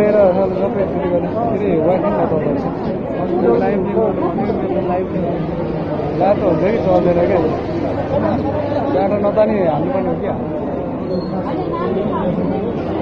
काटेर सबै फेरि गर्ने फेरि वाइफाइ नपर्छ लाइभ ला त हुन्छ कि चल्दैन क्या डाटा नतानी हाल्नुपर्ने हो क्या